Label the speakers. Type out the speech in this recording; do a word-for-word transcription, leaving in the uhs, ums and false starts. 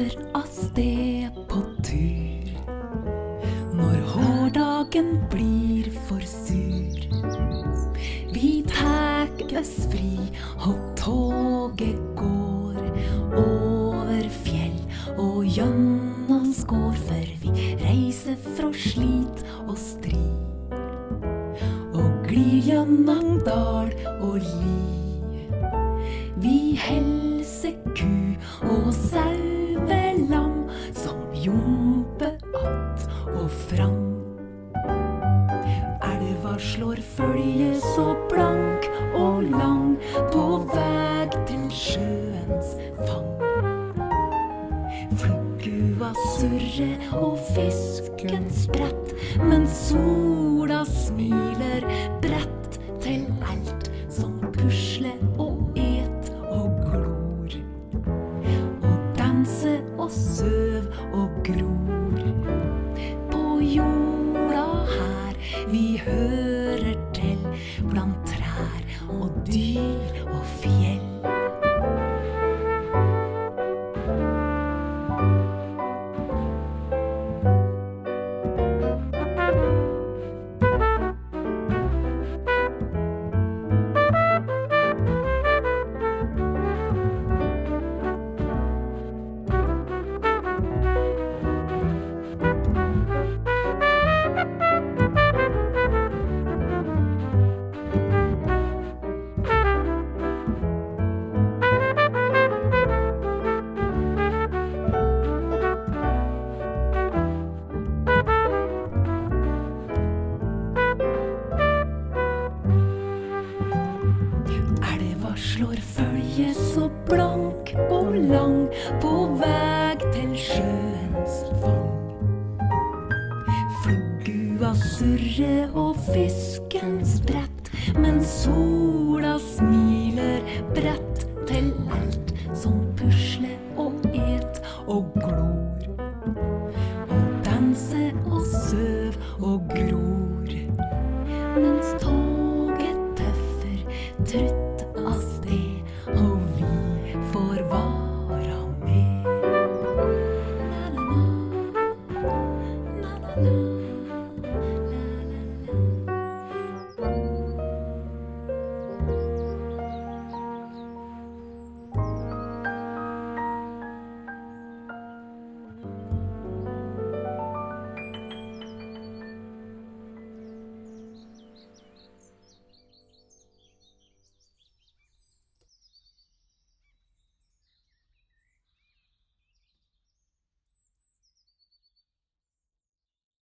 Speaker 1: reiser av sted på tur. Når hårdagen blir for sur, vi takkes fri, og toget går over fjell og gjennom skår, for vi reiser fra slit og strid, og glir gjennom dal og li. Vi helse ku og sauelam som jumper att og fram. Elva slår følge så blank og lang på veg til sjøens fang. Fluggua surrer og fisken sprett, men sola smiler bredt til alt som pusler og et og glor, og danser og søv og gror. På jorda her vi hører til, blant trær og dyr og fjell. Slår følge så blank og lang på veg til sjøens fang. Fluggua surrer og fisken sprett, men sola smiler bredt til alt som pusler og et og